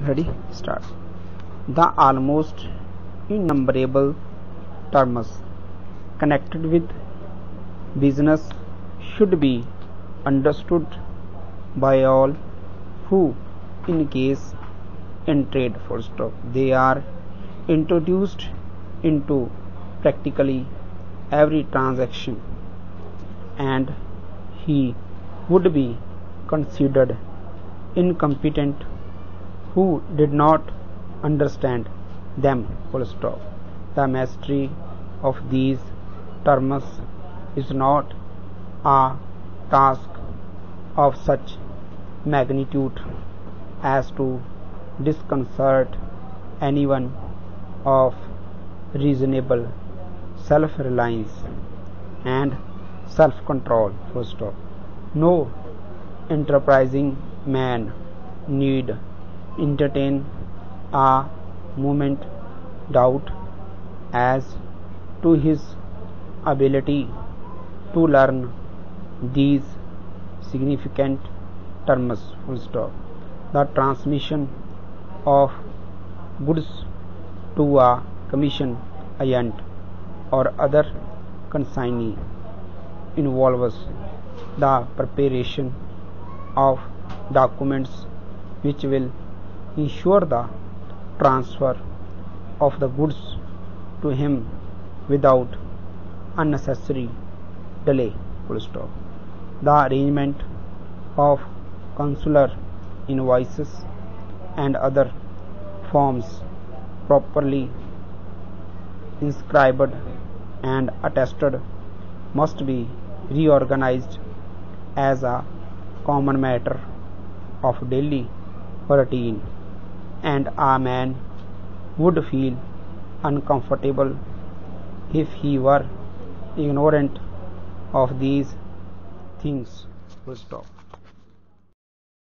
Ready? Start. The almost innumerable terms connected with business should be understood by all who engage in trade. Full stop. They are introduced into practically every transaction, and he would be considered incompetent who did not understand them. Full stop. The mastery of these terms is not a task of such magnitude as to disconcert anyone of reasonable self-reliance and self-control. Full stop. No enterprising man need entertain a moment doubt as to his ability to learn these significant terms. Full stop. The transmission of goods to a commission agent or other consignee involves the preparation of documents which will ensure the transfer of the goods to him without unnecessary delay. Full stop. The arrangement of consular invoices and other forms properly inscribed and attested must be reorganized as a common matter of daily routine, and a man would feel uncomfortable if he were ignorant of these things. Full stop.